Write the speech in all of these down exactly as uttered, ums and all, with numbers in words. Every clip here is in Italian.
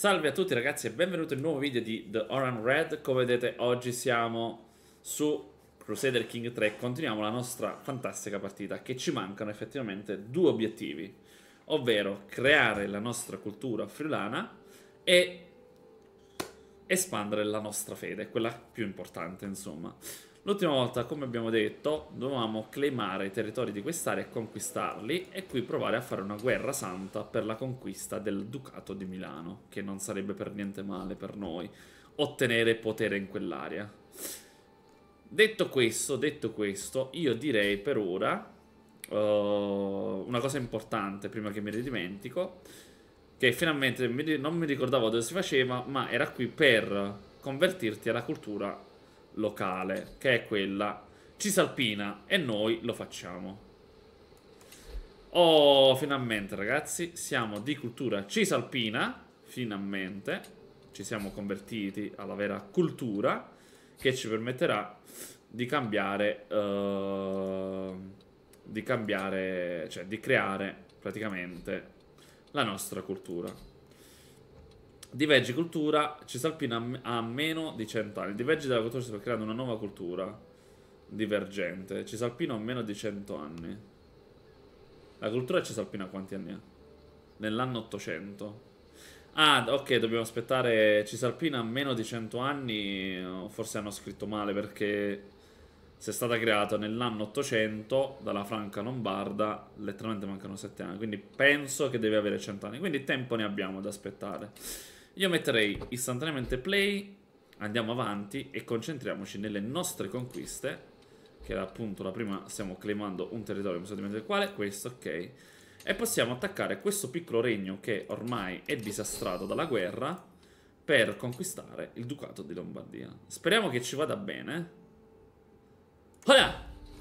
Salve a tutti ragazzi e benvenuti in un nuovo video di The Oran Red. Come vedete oggi siamo su Crusader King tre e continuiamo la nostra fantastica partita, che ci mancano effettivamente due obiettivi, ovvero creare la nostra cultura friulana e espandere la nostra fede, quella più importante insomma. L'ultima volta, come abbiamo detto, dovevamo claimare i territori di quest'area e conquistarli, e qui provare a fare una guerra santa per la conquista del Ducato di Milano, che non sarebbe per niente male per noi ottenere potere in quell'area. Detto questo, detto questo, io direi per ora uh, una cosa importante prima che mi ridimentico, che finalmente mi, non mi ricordavo dove si faceva, ma era qui per convertirti alla cultura locale, che è quella cisalpina, e noi lo facciamo. Oh, finalmente ragazzi, siamo di cultura cisalpina, finalmente ci siamo convertiti alla vera cultura, che ci permetterà di cambiare uh, di cambiare, cioè di creare praticamente la nostra cultura. Di veggicultura cisalpina ha meno di cento anni. Divergi dalla cultura si sta creando una nuova cultura divergente. Cisalpino ha meno di cento anni. La cultura cisalpina quanti anni ha? Nell'anno ottocento. Ah, ok, dobbiamo aspettare. Cisalpina ha meno di cento anni. Forse hanno scritto male, perché se è stata creata nell'anno ottocento dalla Franca Lombarda, letteralmente mancano sette anni. Quindi penso che deve avere cento anni. Quindi tempo ne abbiamo da aspettare. Io metterei istantaneamente play, andiamo avanti e concentriamoci nelle nostre conquiste, che era appunto la prima. Stiamo claimando un territorio, non so dimenticare quale, questo, ok. E possiamo attaccare questo piccolo regno che ormai è disastrato dalla guerra, per conquistare il Ducato di Lombardia. Speriamo che ci vada bene. Hola!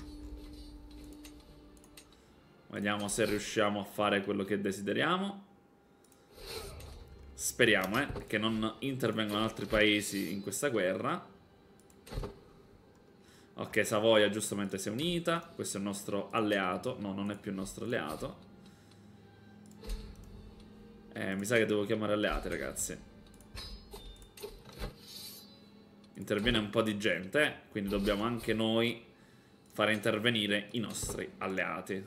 Vediamo se riusciamo a fare quello che desideriamo. Speriamo, eh, che non intervengano altri paesi in questa guerra. Ok, Savoia giustamente si è unita. Questo è il nostro alleato. No, non è più il nostro alleato. Eh, mi sa che devo chiamare alleati, ragazzi. Interviene un po' di gente, eh? Quindi dobbiamo anche noi fare intervenire i nostri alleati.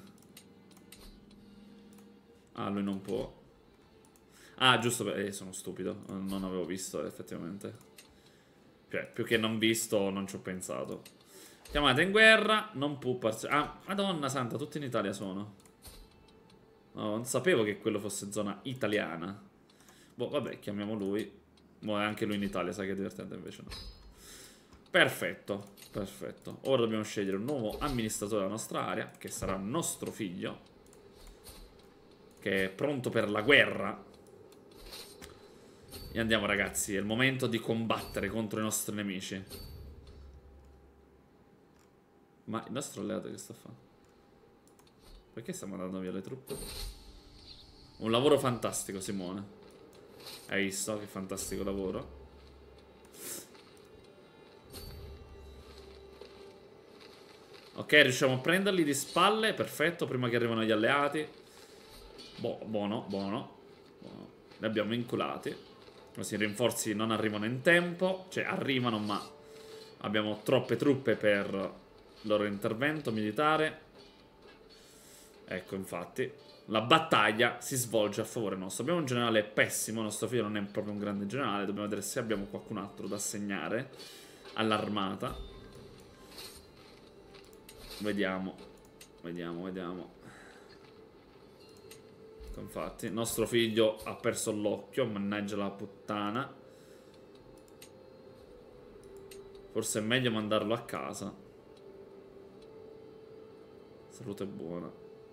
Ah, lui non può. Ah, giusto, eh, sono stupido. Non avevo visto, effettivamente. Cioè, più che non visto, non ci ho pensato. Chiamata in guerra, non può parziale. Ah, madonna santa, tutti in Italia sono. No, non sapevo che quello fosse zona italiana. Boh, vabbè, chiamiamo lui. Boh, è anche lui in Italia, sai che è divertente, invece no. Perfetto, perfetto. Ora dobbiamo scegliere un nuovo amministratore della nostra area, che sarà nostro figlio, che è pronto per la guerra. E andiamo ragazzi, è il momento di combattere contro i nostri nemici. Ma il nostro alleato che sta a fare? Perché sta mandando via le truppe? Un lavoro fantastico, Simone. Hai visto che fantastico lavoro? Ok, riusciamo a prenderli di spalle. Perfetto, prima che arrivano gli alleati. Boh, buono, buono, buono. Li abbiamo inculati. Così i rinforzi non arrivano in tempo. Cioè arrivano, ma abbiamo troppe truppe per il loro intervento militare. Ecco, infatti la battaglia si svolge a favore nostro. Abbiamo un generale pessimo. Nostro figlio non è proprio un grande generale. Dobbiamo vedere se abbiamo qualcun altro da assegnare all'armata. Vediamo. Vediamo, vediamo. Infatti, nostro figlio ha perso l'occhio. Mannaggia la puttana. Forse è meglio mandarlo a casa. Salute buona.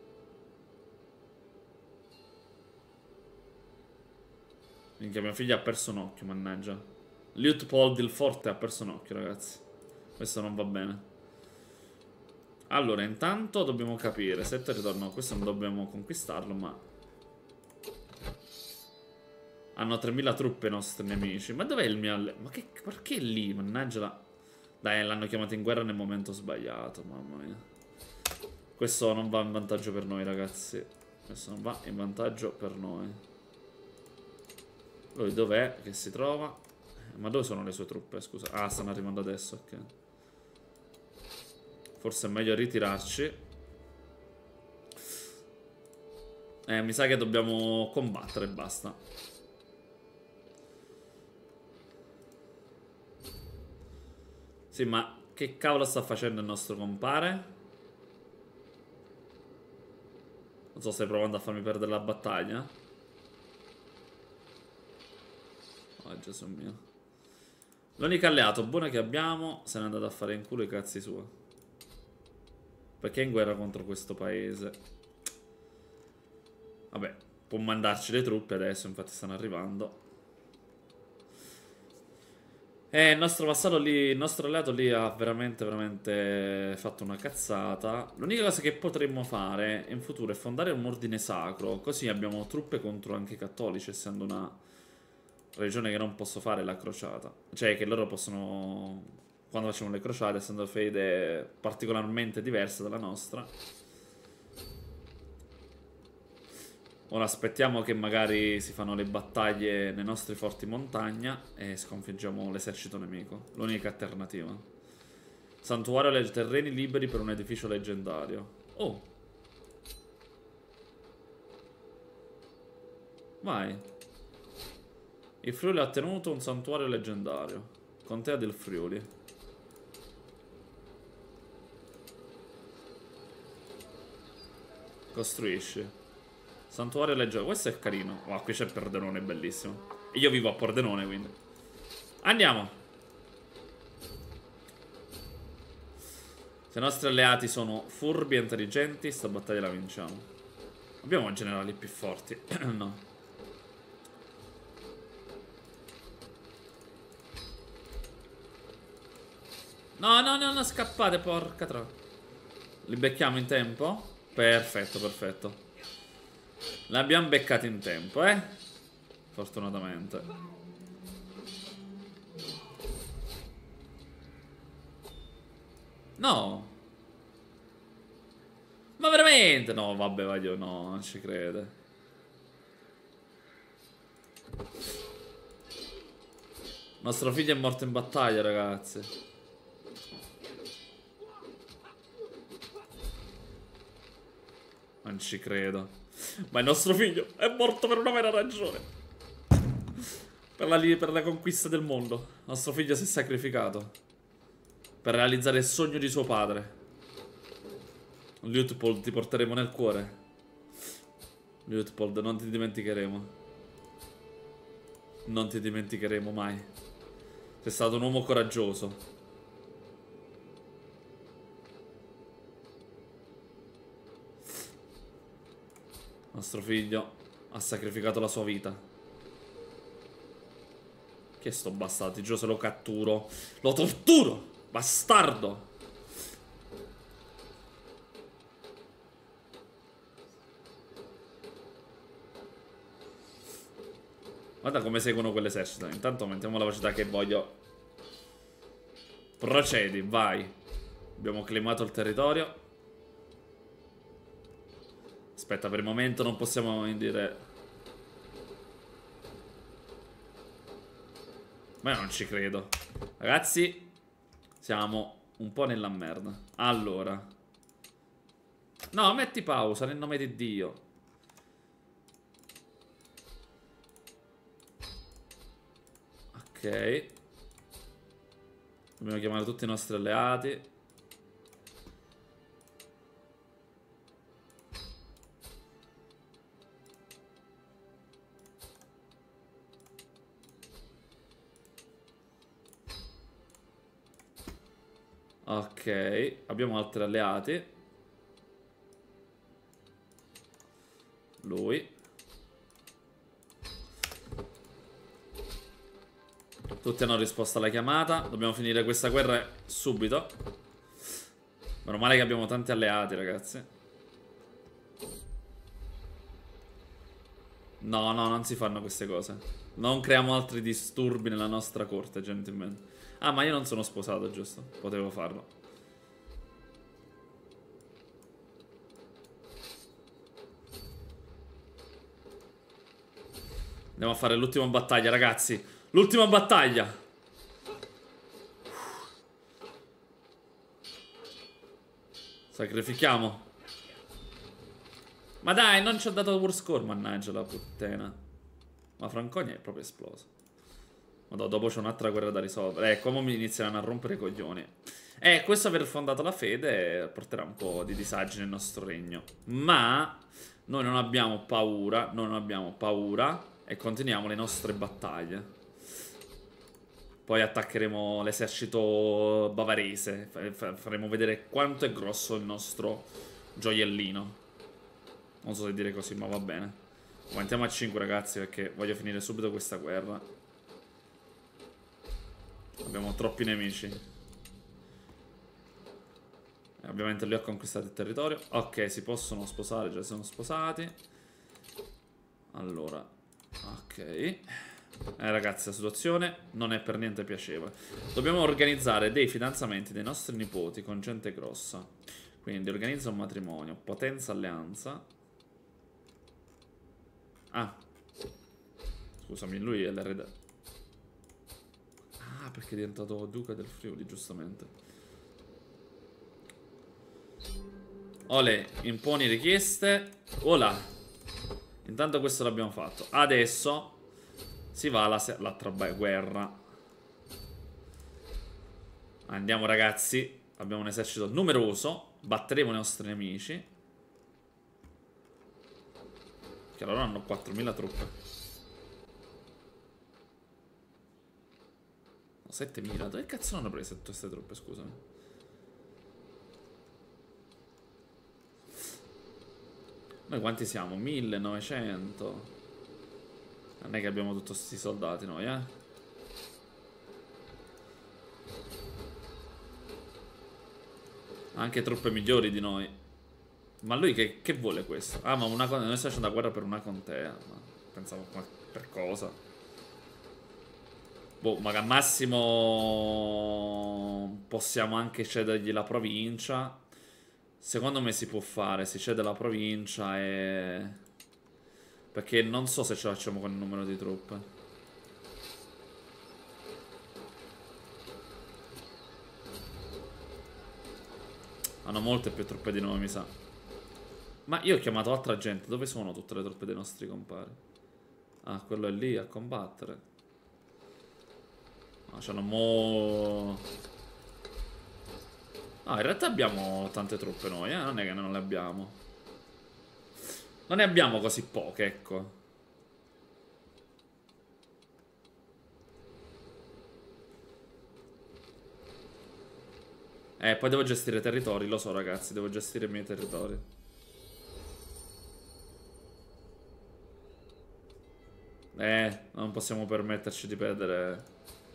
Minchia, mio figlio ha perso un occhio, mannaggia. Liutpold il Forte ha perso un occhio, ragazzi. Questo non va bene. Allora, intanto dobbiamo capire se il territorio... No, questo non dobbiamo conquistarlo, ma... Hanno tremila truppe i nostri nemici. Ma dov'è il mio alleato? Ma che... Perché lì? Mannaggia la... Dai, l'hanno chiamato in guerra nel momento sbagliato, mamma mia. Questo non va in vantaggio per noi, ragazzi. Questo non va in vantaggio per noi. Lui dov'è che si trova? Ma dove sono le sue truppe, scusa? Ah, stanno arrivando adesso, ok. Forse è meglio ritirarci. Eh, mi sa che dobbiamo combattere e basta. Sì, ma che cavolo sta facendo il nostro compare? Non so, stai provando a farmi perdere la battaglia? Oh, Gesù mio. L'unico alleato buono che abbiamo se n'è andato a fare in culo i cazzi suoi. Perché è in guerra contro questo paese. Vabbè, può mandarci le truppe adesso, infatti stanno arrivando. E il nostro vassallo lì, il nostro alleato lì ha veramente, veramente fatto una cazzata. L'unica cosa che potremmo fare in futuro è fondare un ordine sacro. Così abbiamo truppe contro anche i cattolici, essendo una regione che non posso fare la crociata. Cioè che loro possono, quando facciamo le crociate, essendo fede particolarmente diversa dalla nostra. Ora aspettiamo che magari si fanno le battaglie nei nostri forti montagna e sconfiggiamo l'esercito nemico. L'unica alternativa. Santuario dei terreni liberi per un edificio leggendario. Oh. Vai. Il Friuli ha ottenuto un santuario leggendario. Contea del Friuli. Costruisci. Santuario leggendario. Questo è carino. Wow, qui c'è Pordenone, bellissimo. E io vivo a Pordenone, quindi. Andiamo. Se i nostri alleati sono furbi e intelligenti, sta battaglia la vinciamo. Abbiamo generali più forti. No. No, no, no, no, scappate, porca troia. Li becchiamo in tempo? Perfetto, perfetto. L'abbiamo beccato in tempo, eh? Fortunatamente. No. Ma veramente? No, vabbè, voglio, no, non ci crede. Nostro figlio è morto in battaglia, ragazzi. Non ci credo. Ma il nostro figlio è morto per una vera ragione. Per la, per la conquista del mondo. Il nostro figlio si è sacrificato per realizzare il sogno di suo padre. Liutpold, ti porteremo nel cuore. Liutpold, non ti dimenticheremo. Non ti dimenticheremo mai. Sei stato un uomo coraggioso. Nostro figlio ha sacrificato la sua vita. Che è sto bastardo? Ti giuro, se lo catturo lo torturo! Bastardo! Guarda come seguono quell'esercito. Intanto aumentiamo la velocità che voglio. Procedi, vai. Abbiamo claimato il territorio. Aspetta, per il momento non possiamo dire. Ma io non ci credo. Ragazzi, siamo un po' nella merda. Allora. No, metti pausa nel nome di Dio. Ok. Dobbiamo chiamare tutti i nostri alleati. Ok, abbiamo altri alleati. Lui. Tutti hanno risposto alla chiamata. Dobbiamo finire questa guerra subito. Meno male che abbiamo tanti alleati, ragazzi. No, no, non si fanno queste cose. Non creiamo altri disturbi nella nostra corte, gentilmente. Ah, ma io non sono sposato, giusto? Potevo farlo. Andiamo a fare l'ultima battaglia, ragazzi. L'ultima battaglia. Sacrifichiamo. Ma dai, non ci ha dato war score, mannaggia la puttana. Ma Franconia è proprio esplosa. Ma dopo c'è un'altra guerra da risolvere. Ecco, come mi inizieranno a rompere i coglioni. Eh, questo aver fondato la fede porterà un po' di disagi nel nostro regno. Ma noi non abbiamo paura, noi non abbiamo paura e continuiamo le nostre battaglie. Poi attaccheremo l'esercito bavarese. Faremo vedere quanto è grosso il nostro gioiellino. Non so se dire così, ma va bene. Aumentiamo a cinque, ragazzi, perché voglio finire subito questa guerra. Abbiamo troppi nemici. E ovviamente lui ha conquistato il territorio. Ok, si possono sposare, già sono sposati. Allora, ok. Eh ragazzi, la situazione non è per niente piacevole. Dobbiamo organizzare dei fidanzamenti dei nostri nipoti con gente grossa. Quindi organizza un matrimonio. Potenza alleanza. Ah, scusami, lui è l'erede. Ah, perché è diventato duca del Friuli, giustamente. Ole, imponi richieste. Ola. Intanto questo l'abbiamo fatto. Adesso si va all'altra guerra. Andiamo, ragazzi. Abbiamo un esercito numeroso. Batteremo i nostri nemici. Che loro hanno quattromila truppe. No, settemila. Dove cazzo hanno preso tutte queste truppe, scusami? Noi quanti siamo? millenovecento. Non è che abbiamo tutti questi soldati noi, eh? Anche truppe migliori di noi. Ma lui che, che vuole questo? Ah, ma una, noi stiamo facendo la guerra per una contea. Ma pensavo, ma per cosa? Boh, ma al massimo possiamo anche cedergli la provincia. Secondo me si può fare, si cede la provincia e... Perché non so se ce la facciamo con il numero di truppe. Hanno molte più truppe di noi, mi sa. Ma io ho chiamato altra gente. Dove sono tutte le truppe dei nostri compari? Ah, quello è lì a combattere. No, c'hanno mo... Ah, in realtà abbiamo tante truppe noi, eh? Non è che non le abbiamo. Non ne abbiamo così poche, ecco. Eh, poi devo gestire i territori, lo so, ragazzi. Devo gestire i miei territori. Eh, non possiamo permetterci di perdere...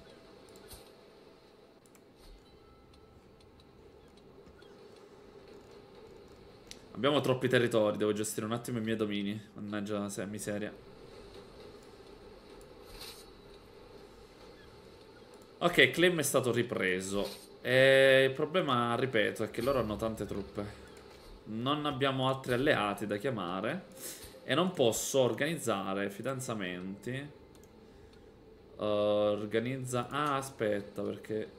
Abbiamo troppi territori, devo gestire un attimo i miei domini. Mannaggia se miseria. Ok, claim è stato ripreso. E il problema, ripeto, è che loro hanno tante truppe. Non abbiamo altri alleati da chiamare. E non posso organizzare fidanzamenti. Uh, organizza... Ah, aspetta, perché...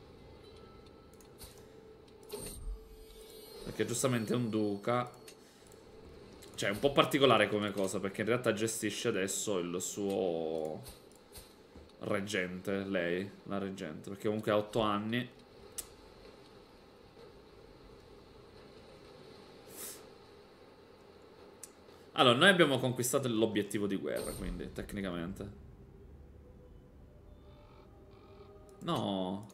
Perché giustamente è un duca. Cioè, è un po' particolare come cosa, perché in realtà gestisce adesso il suo reggente, lei, la reggente, perché comunque ha otto anni. Allora, noi abbiamo conquistato l'obiettivo di guerra, quindi, tecnicamente. No.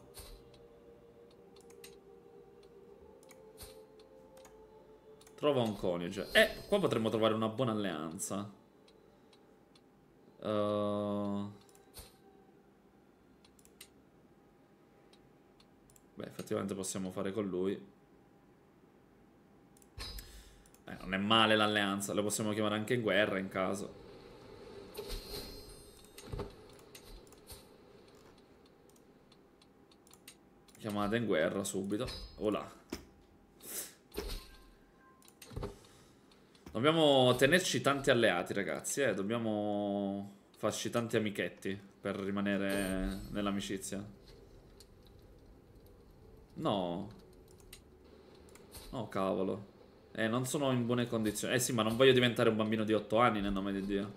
Trova un coniuge. Eh, qua potremmo trovare una buona alleanza. Uh... Beh, effettivamente possiamo fare con lui. Eh, non è male l'alleanza. Lo possiamo chiamare anche in guerra in caso. Chiamata in guerra subito. Olà. Dobbiamo tenerci tanti alleati, ragazzi, eh. Dobbiamo Facci tanti amichetti per rimanere nell'amicizia. No. Oh, cavolo. Eh, non sono in buone condizioni. Eh sì, ma non voglio diventare un bambino di otto anni nel nome di Dio.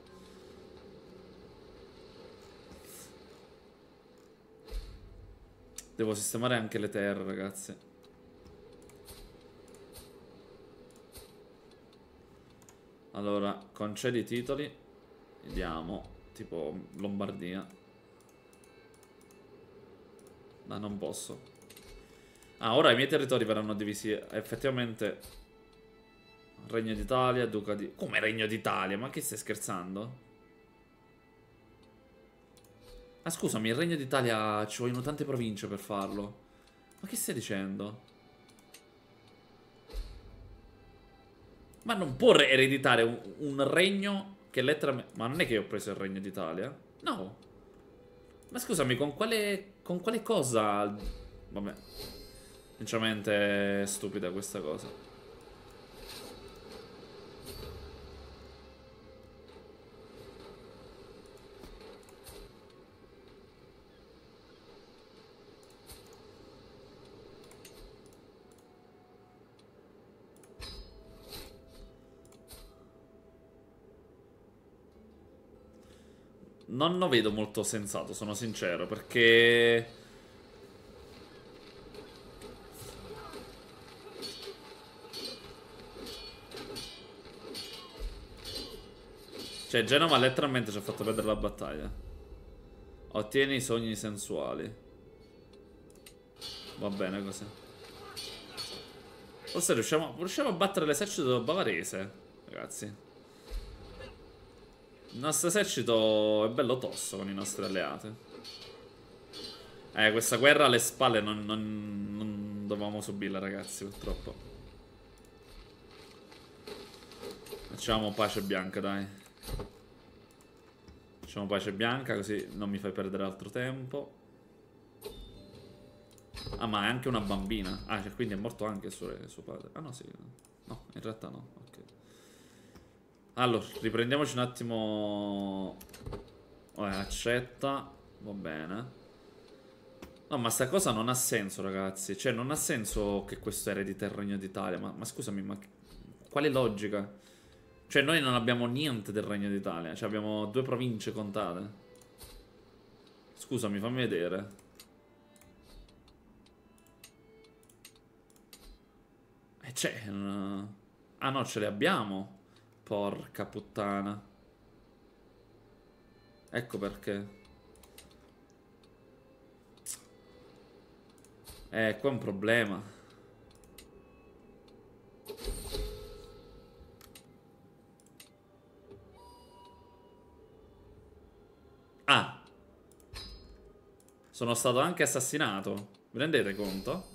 Devo sistemare anche le terre, ragazzi. Allora, concedi i titoli. Vediamo. Tipo Lombardia. Ma non posso. Ah, ora i miei territori verranno divisi. Effettivamente Regno d'Italia, Duca di... Come Regno d'Italia? Ma che stai scherzando? Ah, scusami, il Regno d'Italia ci vogliono tante province per farlo. Ma che stai dicendo? Ma non può ereditare un, un regno che letteralmente... Ma non è che io ho preso il Regno d'Italia? No. Ma scusami, con quale... Con quale cosa... Vabbè. Sinceramente è stupida questa cosa. Non lo vedo molto sensato, sono sincero, perché... Cioè, Genova letteralmente ci ha fatto perdere la battaglia. Ottieni i sogni sensuali. Va bene così. Forse riusciamo, riusciamo a battere l'esercito bavarese, ragazzi. Il nostro esercito è bello tosto con i nostri alleati. Eh, questa guerra alle spalle non, non, non dovevamo subirla, ragazzi, purtroppo. Facciamo pace bianca, dai. Facciamo pace bianca, così non mi fai perdere altro tempo. Ah, ma è anche una bambina. Ah, cioè, quindi è morto anche suo, suo padre. Ah, no, sì. No, in realtà no. Ok. Allora, riprendiamoci un attimo. Vabbè, accetta. Va bene. No, ma sta cosa non ha senso, ragazzi. Cioè, non ha senso che questo eredita il Regno d'Italia. Ma, ma scusami, ma quale logica? Cioè, noi non abbiamo niente del Regno d'Italia. Cioè, abbiamo due province contate. Scusami, fammi vedere. E c'è. Uh... Ah, no, ce le abbiamo. Porca puttana. Ecco perché. Eh, qua è un problema. Ah. Sono stato anche assassinato. Vi rendete conto?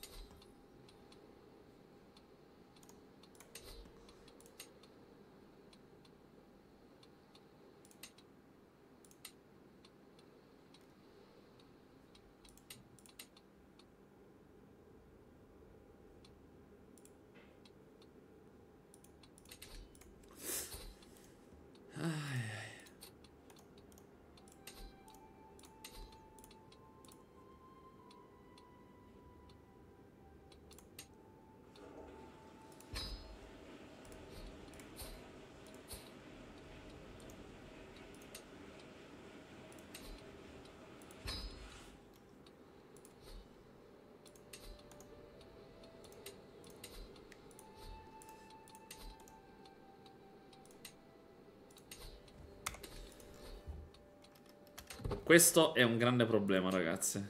Questo è un grande problema, ragazzi.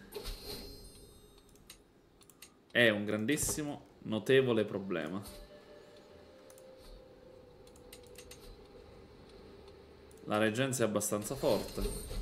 È un grandissimo, notevole problema. La reggenza è abbastanza forte.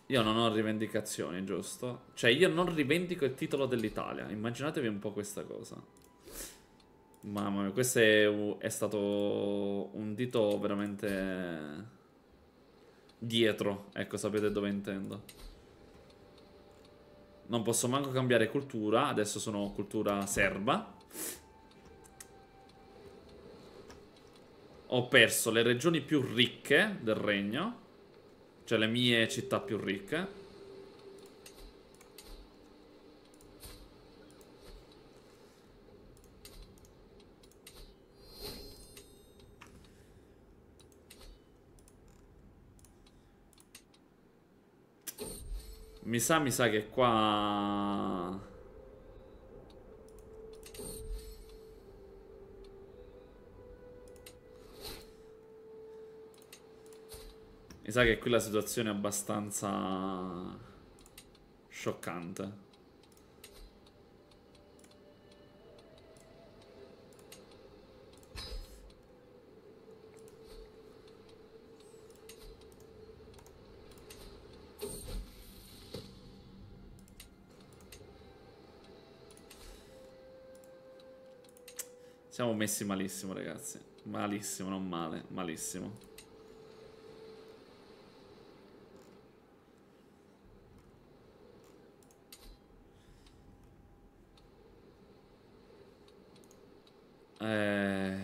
Io non ho rivendicazioni, giusto? Cioè, io non rivendico il titolo dell'Italia. Immaginatevi un po' questa cosa. Mamma mia, questo è, u- è stato un dito veramente dietro. Ecco, sapete dove intendo. Non posso manco cambiare cultura. Adesso sono cultura serba. Ho perso le regioni più ricche del regno. Cioè le mie città più ricche. Mi sa, mi sa che qua... Mi sa che qui la situazione è abbastanza scioccante. Siamo messi malissimo, ragazzi. Malissimo, non male, malissimo. Eh...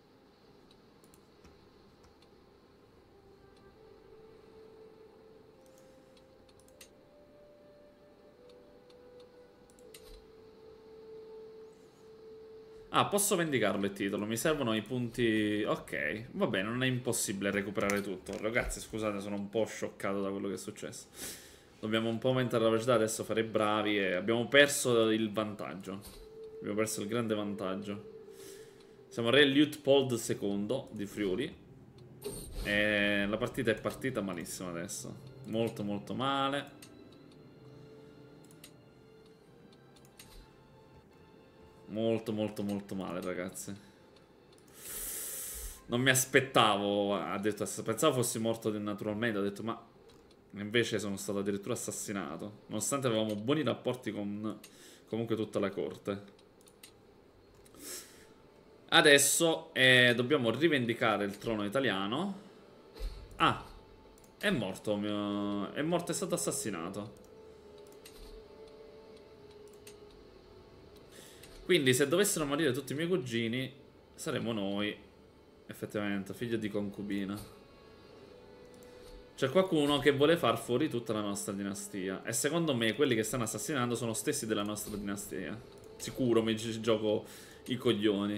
Ah, posso vendicarlo il titolo, mi servono i punti... Ok, va bene, non è impossibile recuperare tutto. Ragazzi, scusate, sono un po' scioccato da quello che è successo. Dobbiamo un po' aumentare la velocità, adesso fare i bravi e abbiamo perso il vantaggio. Abbiamo perso il grande vantaggio. Siamo Re Liutpold secondo di Friuli. E la partita è partita malissimo adesso. Molto molto male. Molto molto molto male, ragazzi. Non mi aspettavo. Ha detto, pensavo fossi morto naturalmente. Ho detto, ma invece sono stato addirittura assassinato. Nonostante avevamo buoni rapporti con comunque tutta la corte. Adesso eh, dobbiamo rivendicare il trono italiano. Ah, è morto mio... È morto, è stato assassinato. Quindi se dovessero morire tutti i miei cugini, saremmo noi, effettivamente, figlio di concubina. C'è qualcuno che vuole far fuori tutta la nostra dinastia. E secondo me quelli che stanno assassinando sono stessi della nostra dinastia. Sicuro mi gi- gioco i coglioni.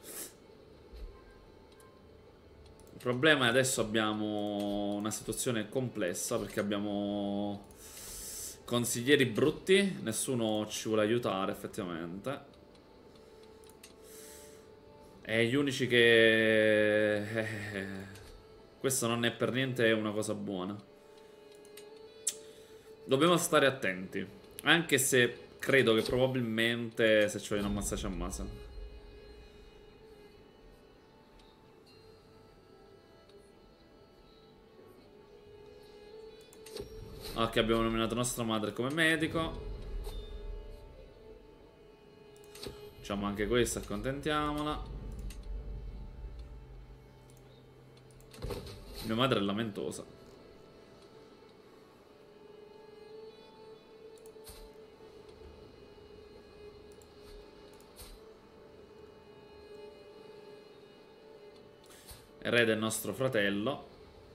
Il problema è adesso abbiamo una situazione complessa perché abbiamo consiglieri brutti, nessuno ci vuole aiutare effettivamente. E gli unici che... eh, questo non è per niente una cosa buona. Dobbiamo stare attenti. Anche se credo che probabilmente se ci vogliono ammazzare ci ammazza. Ok, abbiamo nominato nostra madre come medico. Facciamo anche questo, accontentiamola. Mia madre è lamentosa. Erede è nostro fratello.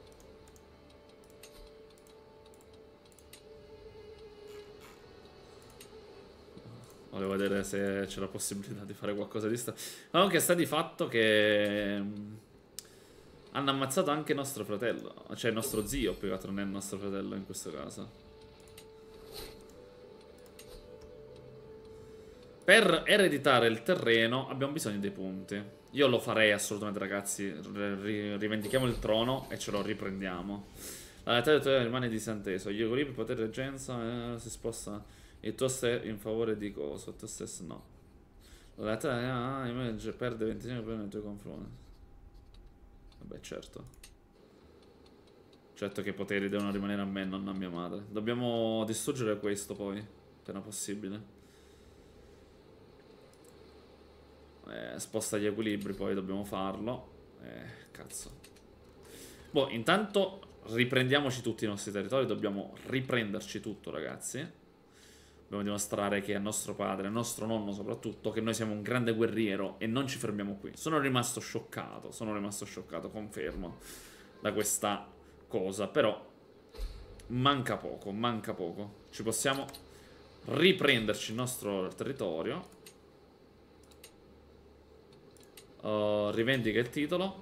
Volevo vedere se c'è la possibilità di fare qualcosa di sta... Comunque sta di fatto che... hanno ammazzato anche nostro fratello. Cioè il nostro zio, più che altro non è il nostro fratello in questo caso. Per ereditare il terreno abbiamo bisogno dei punti. Io lo farei assolutamente, ragazzi. R rivendichiamo il trono e ce lo riprendiamo. La lealtà del tuo rimane disanteso. Gli equilibri, potere e reggenza eh, si sposta. Il tuo stesso in favore di coso. Il tuo stesso no. La lealtà ah, emerge, perde venticinque nei tuoi confronti. Vabbè, certo. Certo che i poteri devono rimanere a me, non a mia madre. Dobbiamo distruggere questo poi, appena possibile. Eh, sposta gli equilibri, poi dobbiamo farlo. Eh, cazzo. Boh, intanto riprendiamoci tutti i nostri territori. Dobbiamo riprenderci tutto, ragazzi. Dobbiamo dimostrare che è nostro padre, nostro nonno soprattutto, che noi siamo un grande guerriero e non ci fermiamo qui. Sono rimasto scioccato, sono rimasto scioccato, confermo, da questa cosa. Però manca poco, manca poco. Ci possiamo riprenderci il nostro territorio. Uh, rivendica il titolo.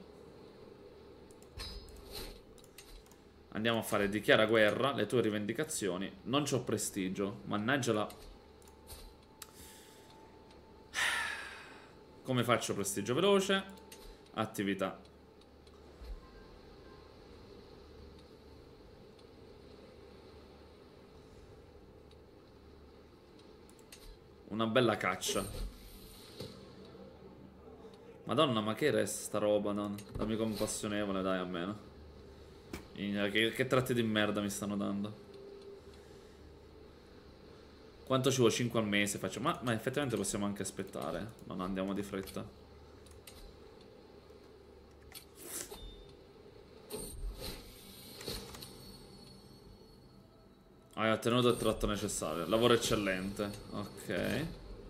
Andiamo a fare dichiara guerra. Le tue rivendicazioni. Non c'ho prestigio. Mannaggia la... Come faccio prestigio veloce? Attività. Una bella caccia. Madonna, ma che era sta roba, non? Dammi compassionevole, dai, almeno. Che, che tratti di merda mi stanno dando. Quanto ci vuole? cinque al mese faccio. Ma, ma effettivamente possiamo anche aspettare. Non andiamo di fretta. Hai ottenuto il tratto necessario. Lavoro eccellente. Ok.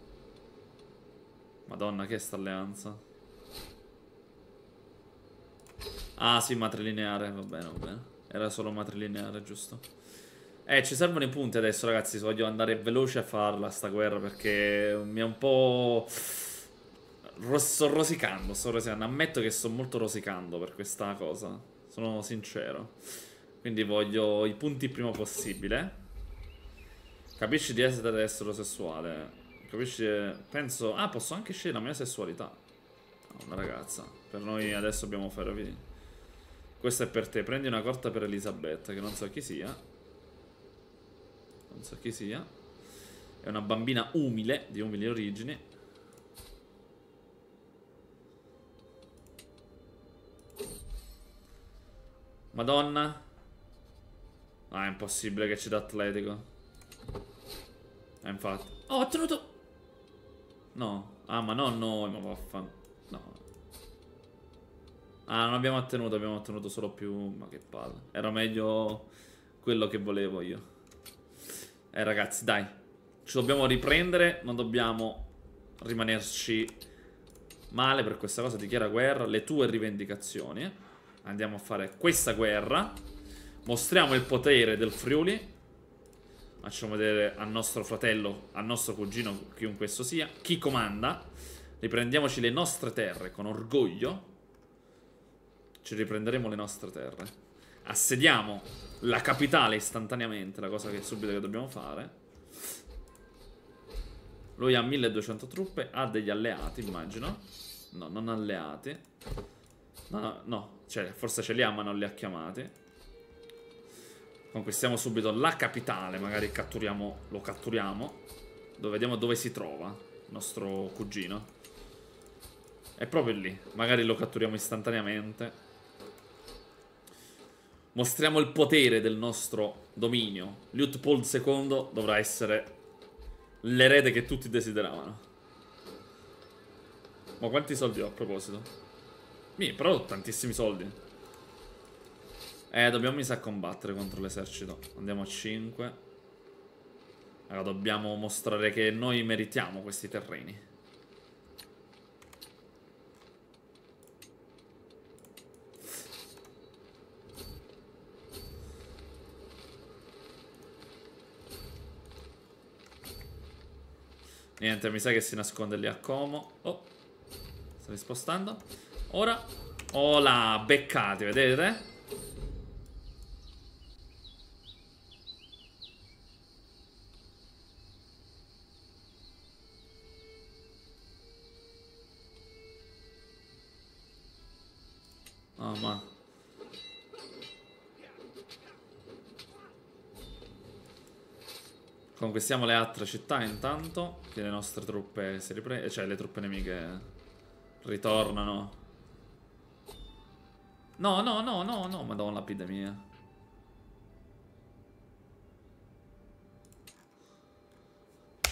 Madonna, che è sta alleanza? Ah sì, matrilineare, va bene, va bene. Era solo matrilineare, giusto. Eh, ci servono i punti adesso, ragazzi. Voglio andare veloce a farla sta guerra, perché mi è un po'... Sto rosicando, sto rosicando. Ammetto che sto molto rosicando per questa cosa. Sono sincero. Quindi voglio i punti il prima possibile. Capisci di essere eterosessuale. Capisci? Penso... Ah, posso anche scegliere la mia sessualità. Una ragazza. Per noi adesso dobbiamo fare video. Questo è per te. Prendi una corta per Elisabetta, che non so chi sia. Non so chi sia. È una bambina umile, di umili origini. Madonna. Ah, è impossibile che ci dà atletico. Eh, infatti. Oh, ho ottenuto... No. Ah, ma no, noi, ma vaffan... No. Ah, non abbiamo ottenuto, abbiamo ottenuto solo più... Ma che palle. Era meglio quello che volevo io. Eh, ragazzi, dai. Ci dobbiamo riprendere, non dobbiamo rimanerci male per questa cosa. Dichiara guerra, le tue rivendicazioni. Andiamo a fare questa guerra. Mostriamo il potere del Friuli. Facciamo vedere al nostro fratello, al nostro cugino, chiunque esso sia, chi comanda. Riprendiamoci le nostre terre con orgoglio. Ci riprenderemo le nostre terre. Assediamo la capitale istantaneamente, la cosa che subito che dobbiamo fare. Lui ha milleduecento truppe, ha degli alleati, immagino. No, non alleati. No, no, no. Cioè, forse ce li ha, ma non li ha chiamati. Conquistiamo subito la capitale, magari catturiamo, lo catturiamo. Dove vediamo dove si trova il nostro cugino. È proprio lì. Magari lo catturiamo istantaneamente. Mostriamo il potere del nostro dominio. Liutpold secondo dovrà essere l'erede che tutti desideravano. Ma quanti soldi ho a proposito? Mi, però ho tantissimi soldi. Eh, dobbiamo mi sa combattere contro l'esercito. Andiamo a cinque. Allora, dobbiamo mostrare che noi meritiamo questi terreni. Niente, mi sa che si nasconde lì a Como. Oh, sta rispostando. Ora, oh là, beccati, vedete? Oh, ma... Conquistiamo le altre città intanto. Che le nostre truppe si riprendono. Cioè le truppe nemiche ritornano. No, no, no, no, no. Madonna, l'epidemia.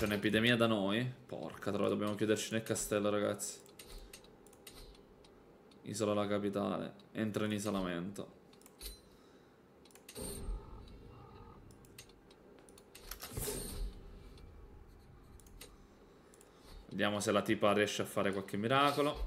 c'è un'epidemia da noi. Porca troia, dobbiamo chiuderci nel castello, ragazzi. Isola la capitale. Entra in isolamento. Vediamo se la tipa riesce a fare qualche miracolo.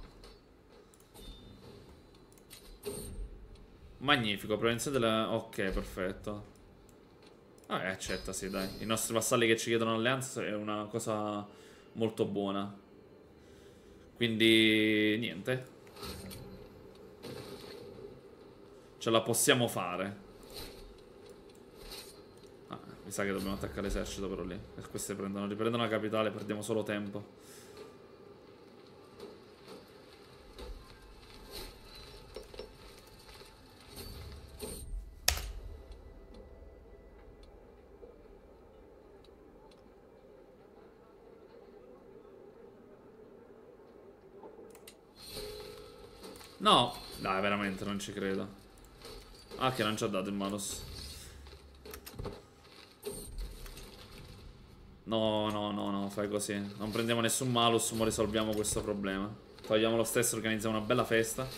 Magnifico, prevenzione della... Ok, perfetto. Vabbè, accetta, sì, dai. I nostri vassalli che ci chiedono alleanza è una cosa molto buona. Quindi, niente. Ce la possiamo fare. Ah, mi sa che dobbiamo attaccare l'esercito però lì. E queste prendono, riprendono la capitale, perdiamo solo tempo. No, dai, veramente non ci credo. Ah, che non ci ha dato il malus. No, no, no, no, fai così. Non prendiamo nessun malus, ma risolviamo questo problema. Togliamo lo stesso, organizziamo una bella festa.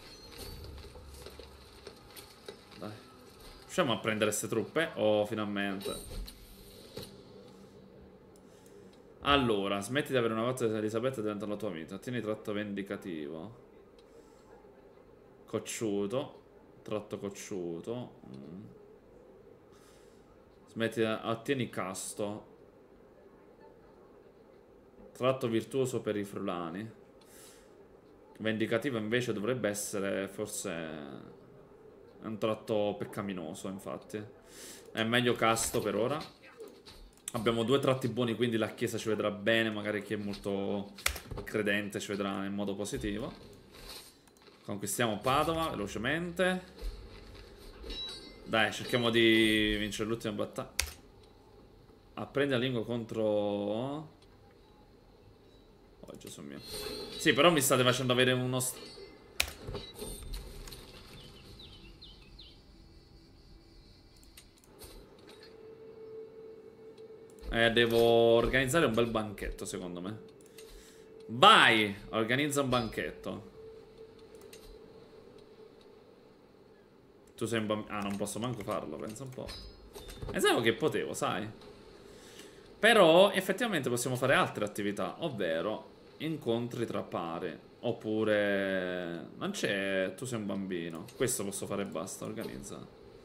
Dai. Riusciamo a prendere queste truppe? Oh, finalmente. Allora, smetti di avere una cotta di Elisabetta e diventa la tua vita. Ottieni tratto vendicativo. Cocciuto. Tratto cocciuto. mm. Smetti di... Ottieni casto. Tratto virtuoso per i frulani. Vendicativo invece dovrebbe essere forse un tratto peccaminoso, infatti. È meglio casto per ora. Abbiamo due tratti buoni, quindi la chiesa ci vedrà bene. Magari chi è molto credente ci vedrà in modo positivo. Conquistiamo Padova velocemente. Dai, cerchiamo di vincere l'ultima battaglia. Apprendi la lingua contro... Oh, Gesù mio. Sì, però mi state facendo avere uno... Eh, devo organizzare un bel banchetto, secondo me. Vai! Organizza un banchetto. Tu sei un bambino... Ah, non posso manco farlo, pensa un po'. Pensavo che potevo, sai? Però, effettivamente possiamo fare altre attività, ovvero... Incontri tra pari. Oppure... Non c'è... Tu sei un bambino. Questo posso fare e basta, organizza.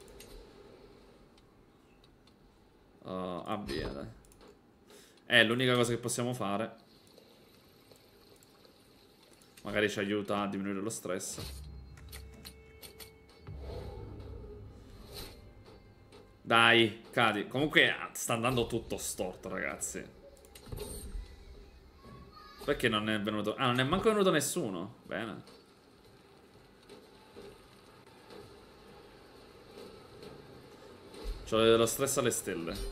Uh, avvia, dai. È l'unica cosa che possiamo fare. Magari ci aiuta a diminuire lo stress. Dai, cadi. Comunque sta andando tutto storto, ragazzi. Perché non è venuto... Ah, non è manco venuto nessuno. Bene. C'ho dello stress alle stelle.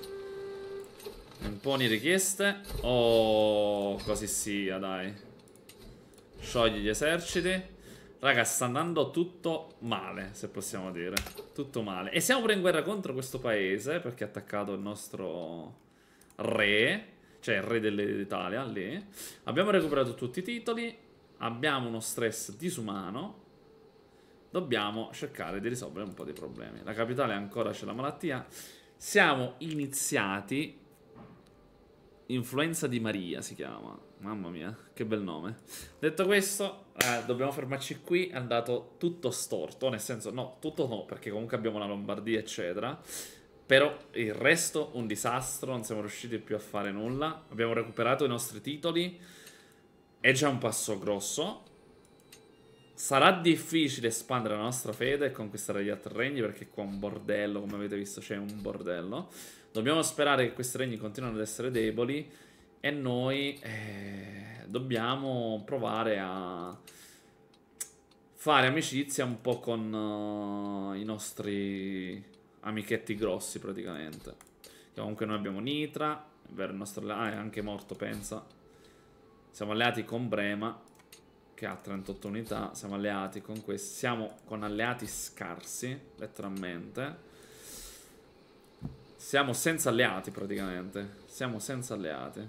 Imponi richieste. Oh, così sia, dai. Sciogli gli eserciti. Raga, sta andando tutto male, se possiamo dire. Tutto male. E siamo pure in guerra contro questo paese, perché ha attaccato il nostro re. Cioè il re dell'Italia, lì. Abbiamo recuperato tutti i titoli. Abbiamo uno stress disumano. Dobbiamo cercare di risolvere un po' di problemi. La capitale ancora c'è la malattia. Siamo iniziati... Influenza di Maria si chiama. Mamma mia, che bel nome. Detto questo, eh, dobbiamo fermarci qui. È andato tutto storto. Nel senso, no, tutto no, perché comunque abbiamo la Lombardia, eccetera. Però il resto, un disastro. Non siamo riusciti più a fare nulla. Abbiamo recuperato i nostri titoli. È già un passo grosso. Sarà difficile espandere la nostra fede e conquistare gli altri regni, perché qua è un bordello, come avete visto c'è un bordello. Dobbiamo sperare che questi regni continuino ad essere deboli e noi eh, dobbiamo provare a fare amicizia un po' con uh, i nostri amichetti grossi, praticamente. Che comunque noi abbiamo Nitra, è vero, il nostro ah, è anche morto, pensa. Siamo alleati con Brema, che ha trentotto unità. Siamo alleati con questi. Siamo con alleati scarsi, letteralmente. Siamo senza alleati praticamente. Siamo senza alleati.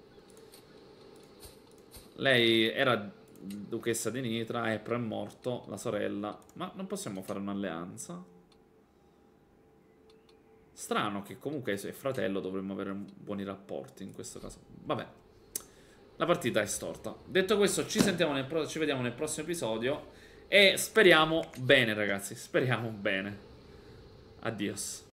Lei era duchessa di Nitra, Epro è morto, la sorella. Ma non possiamo fare un'alleanza? Strano che comunque se è fratello dovremmo avere buoni rapporti in questo caso. Vabbè. La partita è storta. Detto questo, ci sentiamo nel pro- ci vediamo nel prossimo episodio. E speriamo bene, ragazzi. Speriamo bene. Addios.